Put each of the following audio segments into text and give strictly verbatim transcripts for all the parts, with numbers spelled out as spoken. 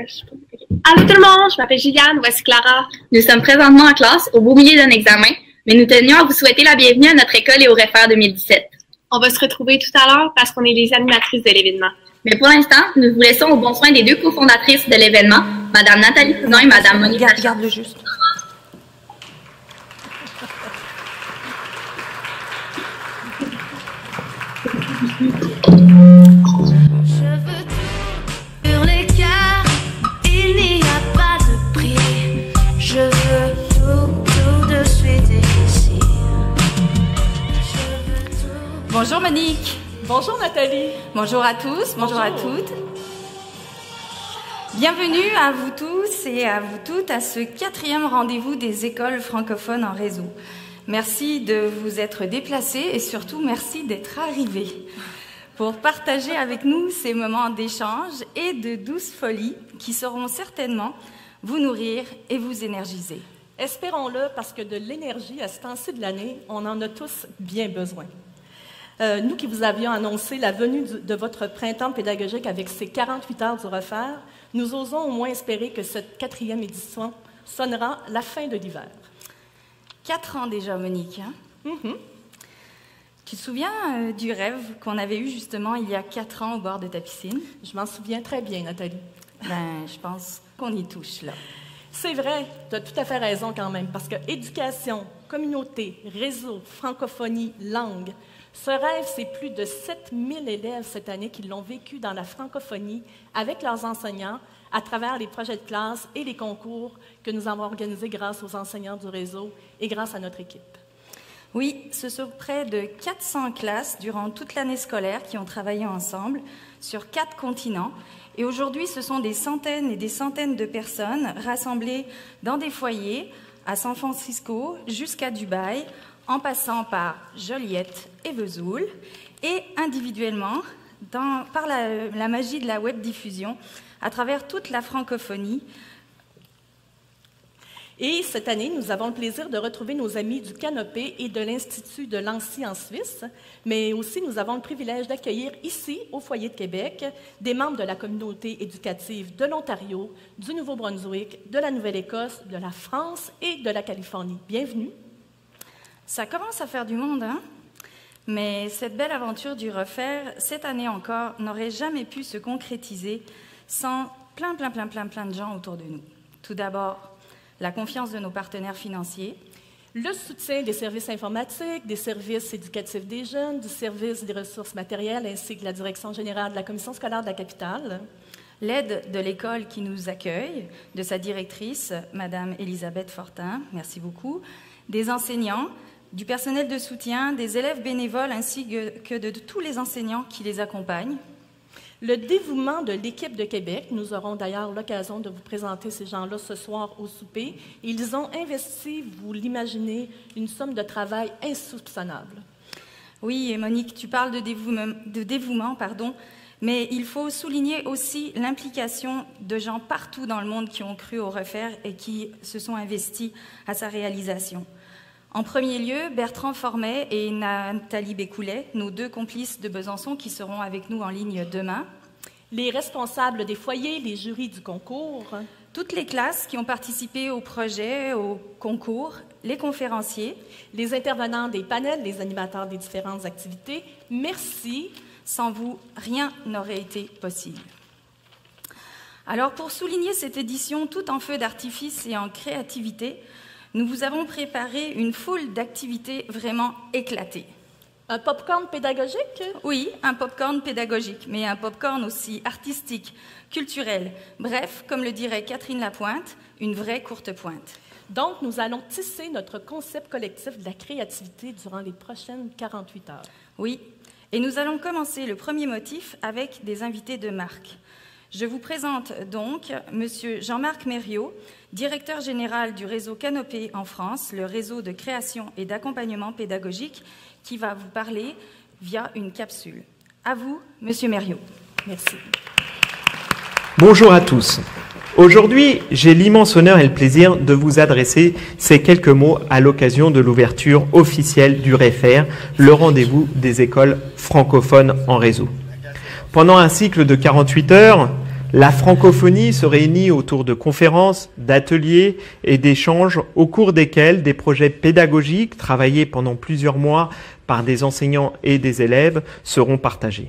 Allô tout le monde, je m'appelle Juliane, voici Clara. Nous sommes présentement en classe au beau milieu d'un examen, mais nous tenions à vous souhaiter la bienvenue à notre école et au Refaire deux mille dix-sept. On va se retrouver tout à l'heure parce qu'on est les animatrices de l'événement. Mais pour l'instant, nous vous laissons au bon soin des deux cofondatrices de l'événement, Mme Nathalie Cousin et Mme Monique. Garde, garde-le juste. Bonjour Monique. Bonjour Nathalie. Bonjour à tous, bonjour, bonjour à toutes. Bienvenue à vous tous et à vous toutes à ce quatrième rendez-vous des écoles francophones en réseau. Merci de vous être déplacés et surtout merci d'être arrivés pour partager avec nous ces moments d'échange et de douce folie qui sauront certainement vous nourrir et vous énergiser. Espérons-le parce que de l'énergie à ce temps-ci de l'année, on en a tous bien besoin. Euh, nous qui vous avions annoncé la venue du, de votre printemps pédagogique avec ses quarante-huit heures du refaire, nous osons au moins espérer que cette quatrième édition sonnera la fin de l'hiver. Quatre ans déjà, Monique. Hein? Mm-hmm. Tu te souviens euh, du rêve qu'on avait eu justement il y a quatre ans au bord de ta piscine? Je m'en souviens très bien, Nathalie. Ben, je pense qu'on y touche, là. C'est vrai, tu as tout à fait raison quand même, parce que éducation, communauté, réseau, francophonie, langue, ce rêve, c'est plus de sept mille élèves cette année qui l'ont vécu dans la francophonie avec leurs enseignants à travers les projets de classe et les concours que nous avons organisés grâce aux enseignants du réseau et grâce à notre équipe. Oui, ce sont près de quatre cents classes durant toute l'année scolaire qui ont travaillé ensemble sur quatre continents. Et aujourd'hui, ce sont des centaines et des centaines de personnes rassemblées dans des foyers à San Francisco jusqu'à Dubaï, en passant par Joliette et Vesoul, et individuellement, dans, par la, la magie de la web diffusion, à travers toute la francophonie. Et cette année, nous avons le plaisir de retrouver nos amis du Canopé et de l'Institut de Lancy en Suisse, mais aussi nous avons le privilège d'accueillir ici, au Foyer de Québec, des membres de la communauté éducative de l'Ontario, du Nouveau-Brunswick, de la Nouvelle-Écosse, de la France et de la Californie. Bienvenue. Ça commence à faire du monde, hein? Mais cette belle aventure du refaire, cette année encore, n'aurait jamais pu se concrétiser sans plein, plein, plein, plein, plein de gens autour de nous. Tout d'abord, la confiance de nos partenaires financiers, le soutien des services informatiques, des services éducatifs des jeunes, du service des ressources matérielles ainsi que de la direction générale de la commission scolaire de la capitale, l'aide de l'école qui nous accueille, de sa directrice, Madame Elisabeth Fortin, merci beaucoup, des enseignants, du personnel de soutien, des élèves bénévoles ainsi que de tous les enseignants qui les accompagnent. Le dévouement de l'équipe de Québec, nous aurons d'ailleurs l'occasion de vous présenter ces gens-là ce soir au souper. Ils ont investi, vous l'imaginez, une somme de travail insoupçonnable. Oui, et Monique, tu parles de dévouement, de dévouement, pardon, mais il faut souligner aussi l'implication de gens partout dans le monde qui ont cru au refaire et qui se sont investis à sa réalisation. En premier lieu, Bertrand Formet et Nathalie Bécoulet, nos deux complices de Besançon qui seront avec nous en ligne demain. Les responsables des foyers, les jurys du concours. Toutes les classes qui ont participé au projet, au concours, les conférenciers. Les intervenants des panels, les animateurs des différentes activités. Merci. Sans vous, rien n'aurait été possible. Alors, pour souligner cette édition tout en feu d'artifice et en créativité, nous vous avons préparé une foule d'activités vraiment éclatées. Un pop-corn pédagogique? Oui, un pop-corn pédagogique, mais un pop-corn aussi artistique, culturel. Bref, comme le dirait Catherine Lapointe, une vraie courte pointe. Donc, nous allons tisser notre concept collectif de la créativité durant les prochaines quarante-huit heures. Oui, et nous allons commencer le premier motif avec des invités de marque. Je vous présente donc M. Jean-Marc Mériot, directeur général du réseau Canopé en France, le réseau de création et d'accompagnement pédagogique, qui va vous parler via une capsule. À vous, M. Mériot. Merci. Bonjour à tous. Aujourd'hui, j'ai l'immense honneur et le plaisir de vous adresser ces quelques mots à l'occasion de l'ouverture officielle du REFER, le rendez-vous des écoles francophones en réseau. Pendant un cycle de quarante-huit heures, La francophonie se réunit autour de conférences, d'ateliers et d'échanges au cours desquels des projets pédagogiques travaillés pendant plusieurs mois par des enseignants et des élèves seront partagés.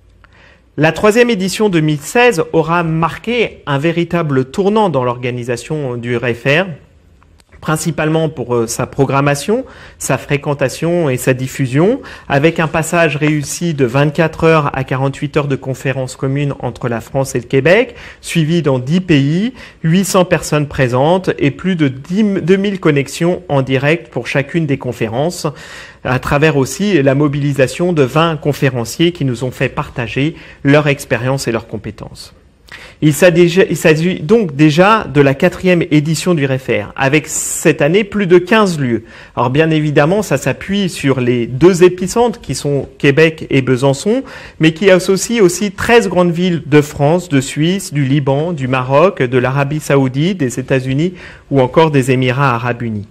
La troisième édition deux mille seize aura marqué un véritable tournant dans l'organisation du R F R, principalement pour euh, sa programmation, sa fréquentation et sa diffusion, avec un passage réussi de vingt-quatre heures à quarante-huit heures de conférences communes entre la France et le Québec, suivi dans dix pays, huit cents personnes présentes et plus de deux mille connexions en direct pour chacune des conférences, à travers aussi la mobilisation de vingt conférenciers qui nous ont fait partager leur expérience et leurs compétences. Il s'agit donc déjà de la quatrième édition du R F R, avec cette année plus de quinze lieux. Alors bien évidemment, ça s'appuie sur les deux épicentres qui sont Québec et Besançon, mais qui associent aussi treize grandes villes de France, de Suisse, du Liban, du Maroc, de l'Arabie Saoudite, des États-Unis ou encore des Émirats Arabes Unis.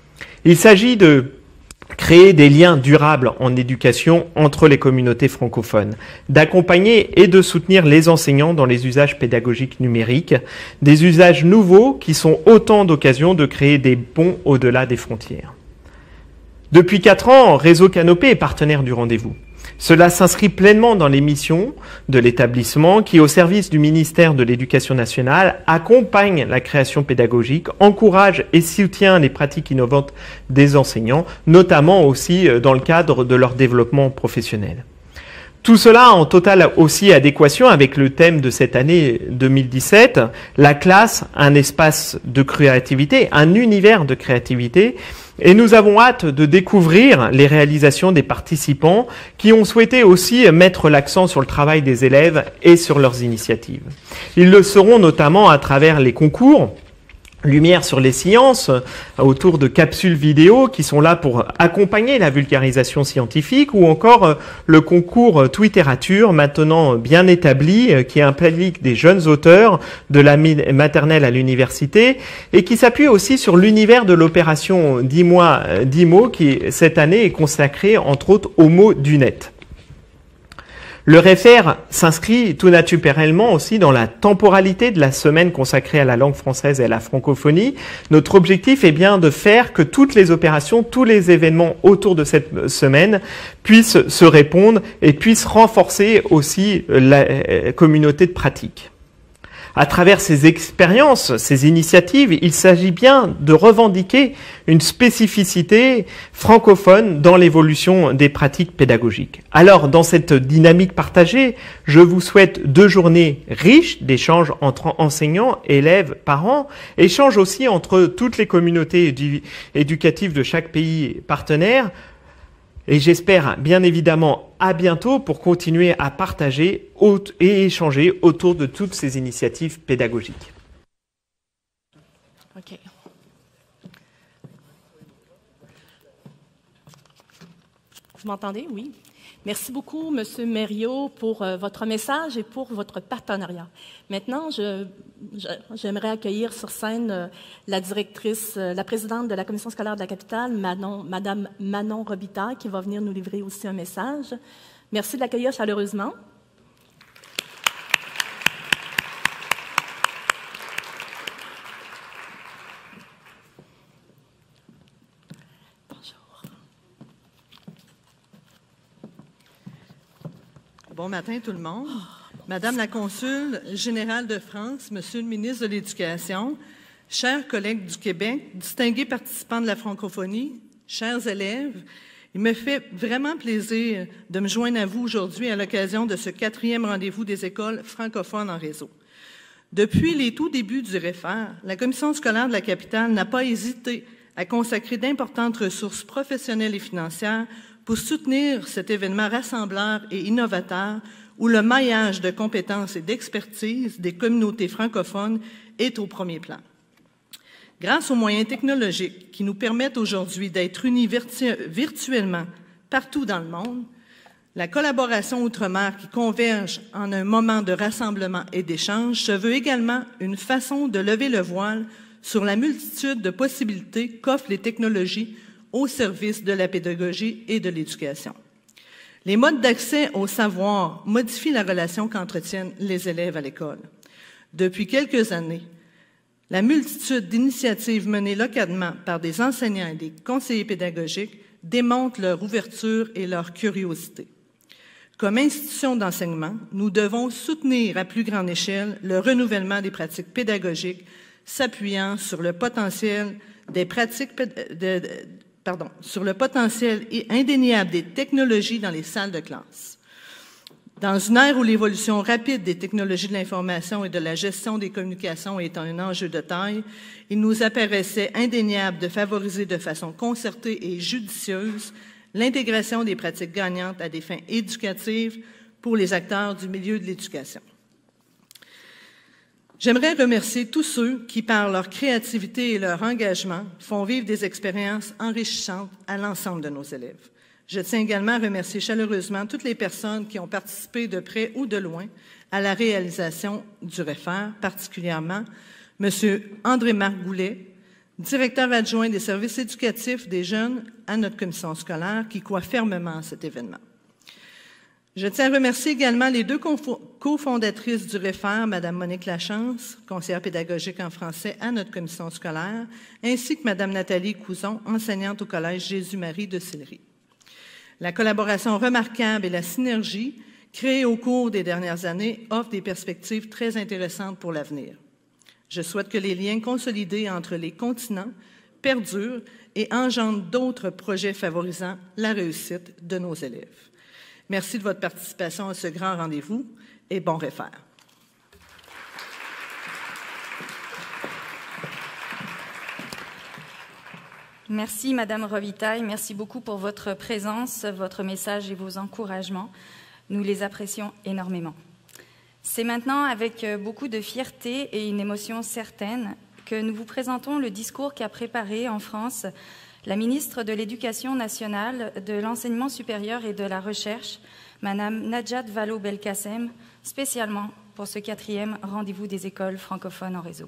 Il s'agit de créer des liens durables en éducation entre les communautés francophones, d'accompagner et de soutenir les enseignants dans les usages pédagogiques numériques, des usages nouveaux qui sont autant d'occasions de créer des ponts au-delà des frontières. Depuis quatre ans, Réseau Canopé est partenaire du rendez-vous. Cela s'inscrit pleinement dans les missions de l'établissement qui, au service du ministère de l'Éducation nationale, accompagne la création pédagogique, encourage et soutient les pratiques innovantes des enseignants, notamment aussi dans le cadre de leur développement professionnel. Tout cela en totale aussi adéquation avec le thème de cette année deux mille dix-sept, la classe, un espace de créativité, un univers de créativité. Et nous avons hâte de découvrir les réalisations des participants qui ont souhaité aussi mettre l'accent sur le travail des élèves et sur leurs initiatives. Ils le seront notamment à travers les concours Lumière sur les sciences, autour de capsules vidéo qui sont là pour accompagner la vulgarisation scientifique, ou encore le concours Twitterature, maintenant bien établi, qui implique des jeunes auteurs de la maternelle à l'université et qui s'appuie aussi sur l'univers de l'opération dix mois, dix mots qui, cette année, est consacré entre autres aux mots du net. Le R F R s'inscrit tout naturellement aussi dans la temporalité de la semaine consacrée à la langue française et à la francophonie. Notre objectif est bien de faire que toutes les opérations, tous les événements autour de cette semaine puissent se répondre et puissent renforcer aussi la communauté de pratique. À travers ces expériences, ces initiatives, il s'agit bien de revendiquer une spécificité francophone dans l'évolution des pratiques pédagogiques. Alors, dans cette dynamique partagée, je vous souhaite deux journées riches d'échanges entre enseignants, élèves, parents, échanges aussi entre toutes les communautés édu- éducatives de chaque pays partenaire. Et j'espère bien évidemment à bientôt pour continuer à partager et échanger autour de toutes ces initiatives pédagogiques. OK. Vous m'entendez? Oui. Merci beaucoup, M. Mériot, pour euh, votre message et pour votre partenariat. Maintenant, je, je, j'aimerais accueillir sur scène euh, la directrice, euh, la présidente de la Commission scolaire de la capitale, Manon, Mme Manon Robitaille, qui va venir nous livrer aussi un message. Merci de l'accueillir chaleureusement. Bon matin tout le monde. Madame la Consul générale de France, Monsieur le ministre de l'Éducation, chers collègues du Québec, distingués participants de la francophonie, chers élèves, il me fait vraiment plaisir de me joindre à vous aujourd'hui à l'occasion de ce quatrième rendez-vous des écoles francophones en réseau. Depuis les tout débuts du R F R, la Commission scolaire de la capitale n'a pas hésité à consacrer d'importantes ressources professionnelles et financières pour soutenir cet événement rassembleur et innovateur où le maillage de compétences et d'expertise des communautés francophones est au premier plan. Grâce aux moyens technologiques qui nous permettent aujourd'hui d'être unis virtu- virtuellement partout dans le monde, la collaboration outre-mer qui converge en un moment de rassemblement et d'échange se veut également une façon de lever le voile sur la multitude de possibilités qu'offrent les technologies au service de la pédagogie et de l'éducation. Les modes d'accès au savoir modifient la relation qu'entretiennent les élèves à l'école. Depuis quelques années, la multitude d'initiatives menées localement par des enseignants et des conseillers pédagogiques démontre leur ouverture et leur curiosité. Comme institution d'enseignement, nous devons soutenir à plus grande échelle le renouvellement des pratiques pédagogiques s'appuyant sur le potentiel des pratiques de, de, pardon, sur le potentiel indéniable des technologies dans les salles de classe. Dans une ère où l'évolution rapide des technologies de l'information et de la gestion des communications est un enjeu de taille, il nous apparaissait indéniable de favoriser de façon concertée et judicieuse l'intégration des pratiques gagnantes à des fins éducatives pour les acteurs du milieu de l'éducation. J'aimerais remercier tous ceux qui, par leur créativité et leur engagement, font vivre des expériences enrichissantes à l'ensemble de nos élèves. Je tiens également à remercier chaleureusement toutes les personnes qui ont participé de près ou de loin à la réalisation du REFER, particulièrement M. André-Marc Goulet, directeur adjoint des services éducatifs des jeunes à notre commission scolaire, qui croit fermement à cet événement. Je tiens à remercier également les deux cofondatrices du REFER, Mme Monique Lachance, conseillère pédagogique en français à notre commission scolaire, ainsi que Mme Nathalie Couzon, enseignante au Collège Jésus-Marie de Sillery. La collaboration remarquable et la synergie créée au cours des dernières années offrent des perspectives très intéressantes pour l'avenir. Je souhaite que les liens consolidés entre les continents perdurent et engendrent d'autres projets favorisant la réussite de nos élèves. Merci de votre participation à ce grand rendez-vous et bon REFER. Merci, Madame Robitaille. Merci beaucoup pour votre présence, votre message et vos encouragements. Nous les apprécions énormément. C'est maintenant avec beaucoup de fierté et une émotion certaine que nous vous présentons le discours qu'a préparé en France la ministre de l'Éducation nationale, de l'Enseignement supérieur et de la Recherche, Madame Najat Vallaud-Belkacem, spécialement pour ce quatrième rendez-vous des écoles francophones en réseau.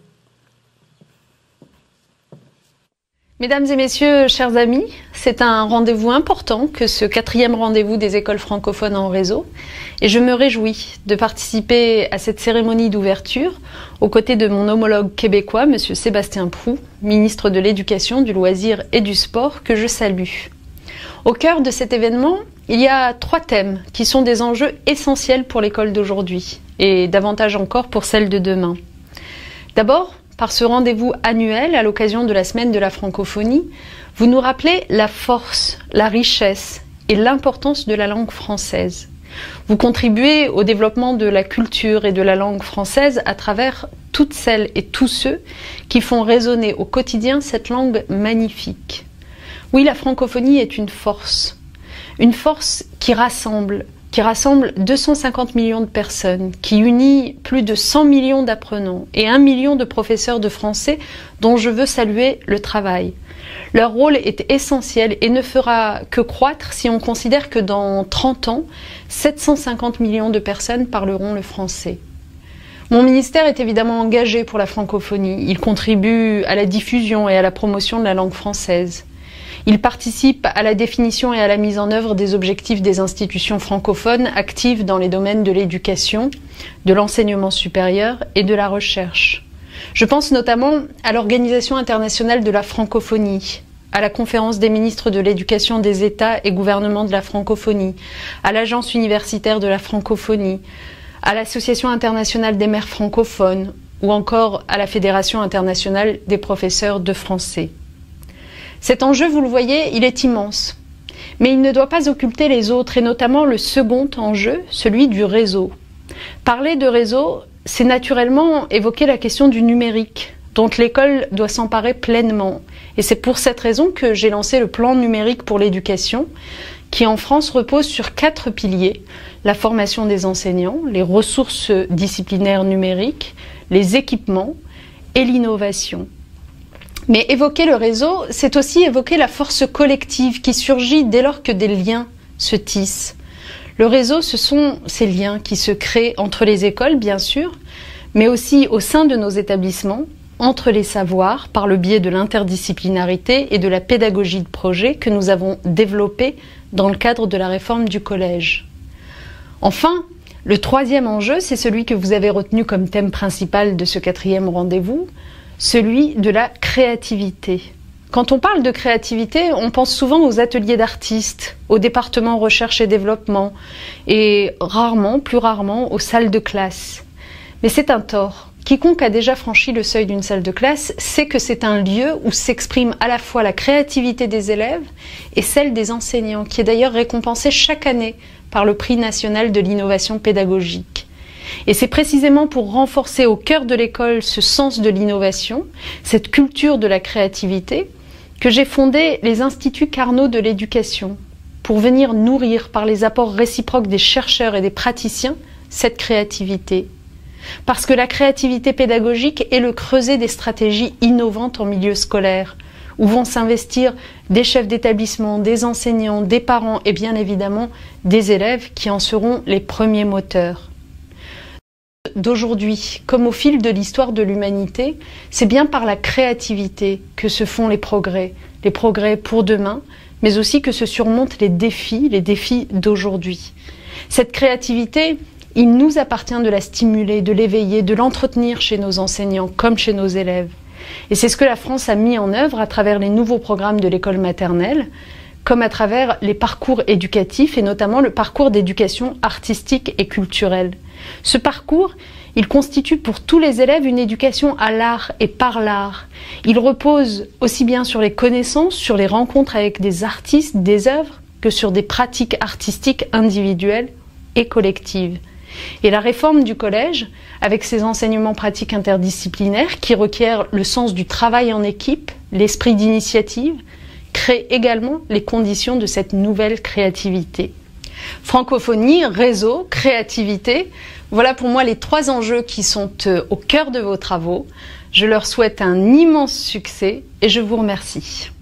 Mesdames et messieurs, chers amis, c'est un rendez-vous important que ce quatrième rendez-vous des écoles francophones en réseau et je me réjouis de participer à cette cérémonie d'ouverture aux côtés de mon homologue québécois, M. Sébastien Proulx, ministre de l'Éducation, du Loisir et du Sport, que je salue. Au cœur de cet événement, il y a trois thèmes qui sont des enjeux essentiels pour l'école d'aujourd'hui et davantage encore pour celle de demain. D'abord, par ce rendez-vous annuel à l'occasion de la semaine de la francophonie, vous nous rappelez la force, la richesse et l'importance de la langue française. Vous contribuez au développement de la culture et de la langue française à travers toutes celles et tous ceux qui font résonner au quotidien cette langue magnifique. Oui, la francophonie est une force, une force qui rassemble, qui rassemble deux cent cinquante millions de personnes, qui unit plus de cent millions d'apprenants et un million de professeurs de français dont je veux saluer le travail. Leur rôle est essentiel et ne fera que croître si on considère que dans trente ans, sept cent cinquante millions de personnes parleront le français. Mon ministère est évidemment engagé pour la francophonie. Il contribue à la diffusion et à la promotion de la langue française. Il participe à la définition et à la mise en œuvre des objectifs des institutions francophones actives dans les domaines de l'éducation, de l'enseignement supérieur et de la recherche. Je pense notamment à l'Organisation internationale de la francophonie, à la Conférence des ministres de l'éducation des États et gouvernements de la francophonie, à l'Agence universitaire de la francophonie, à l'Association internationale des maires francophones ou encore à la Fédération internationale des professeurs de français. Cet enjeu, vous le voyez, il est immense. Mais il ne doit pas occulter les autres, et notamment le second enjeu, celui du réseau. Parler de réseau, c'est naturellement évoquer la question du numérique, dont l'école doit s'emparer pleinement. Et c'est pour cette raison que j'ai lancé le plan numérique pour l'éducation, qui en France repose sur quatre piliers: la formation des enseignants, les ressources disciplinaires numériques, les équipements et l'innovation. Mais évoquer le réseau, c'est aussi évoquer la force collective qui surgit dès lors que des liens se tissent. Le réseau, ce sont ces liens qui se créent entre les écoles, bien sûr, mais aussi au sein de nos établissements, entre les savoirs, par le biais de l'interdisciplinarité et de la pédagogie de projet que nous avons développée dans le cadre de la réforme du collège. Enfin, Le troisième enjeu, c'est celui que vous avez retenu comme thème principal de ce quatrième rendez-vous, celui de la créativité. Quand on parle de créativité, on pense souvent aux ateliers d'artistes, au département recherche et développement, et rarement, plus rarement, aux salles de classe. Mais c'est un tort. Quiconque a déjà franchi le seuil d'une salle de classe sait que c'est un lieu où s'exprime à la fois la créativité des élèves et celle des enseignants, qui est d'ailleurs récompensée chaque année par le prix national de l'innovation pédagogique. Et c'est précisément pour renforcer au cœur de l'école ce sens de l'innovation, cette culture de la créativité, que j'ai fondé les Instituts Carnot de l'éducation, pour venir nourrir par les apports réciproques des chercheurs et des praticiens cette créativité. Parce que la créativité pédagogique est le creuset des stratégies innovantes en milieu scolaire, où vont s'investir des chefs d'établissement, des enseignants, des parents et bien évidemment des élèves qui en seront les premiers moteurs. D'aujourd'hui, comme au fil de l'histoire de l'humanité, c'est bien par la créativité que se font les progrès, les progrès pour demain, mais aussi que se surmontent les défis, les défis d'aujourd'hui. Cette créativité, il nous appartient de la stimuler, de l'éveiller, de l'entretenir chez nos enseignants comme chez nos élèves. Et c'est ce que la France a mis en œuvre à travers les nouveaux programmes de l'école maternelle, comme à travers les parcours éducatifs et notamment le parcours d'éducation artistique et culturelle. Ce parcours, il constitue pour tous les élèves une éducation à l'art et par l'art. Il repose aussi bien sur les connaissances, sur les rencontres avec des artistes, des œuvres, que sur des pratiques artistiques individuelles et collectives. Et la réforme du collège, avec ses enseignements pratiques interdisciplinaires qui requièrent le sens du travail en équipe, l'esprit d'initiative, crée également les conditions de cette nouvelle créativité. Francophonie, réseau, créativité, voilà pour moi les trois enjeux qui sont au cœur de vos travaux. Je leur souhaite un immense succès et je vous remercie.